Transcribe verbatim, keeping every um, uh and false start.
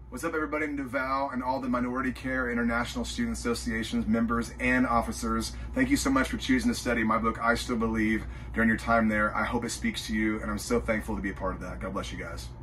What's up, everybody in Duval and all the Minority Care International Student Associations members and officers. Thank you so much for choosing to study my book, I Still Believe, during your time there. I hope it speaks to you, and I'm so thankful to be a part of that. God bless you guys.